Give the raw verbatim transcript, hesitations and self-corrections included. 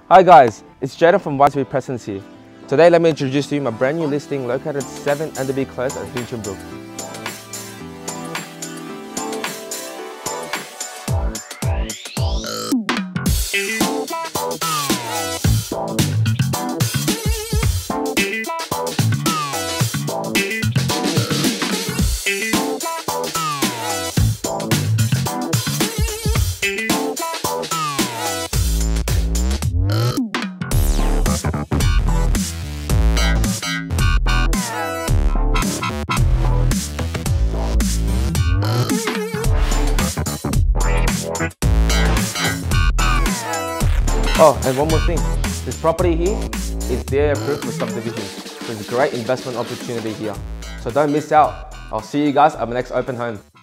Hi guys, it's Jaden from Wiseberry Presence here. Today let me introduce to you my brand new listing located at seven Enderby Close at Hinchinbrook. Oh, and one more thing. This property here is D A approved for subdivision. So it's a great investment opportunity here. So don't miss out. I'll see you guys at my next open home.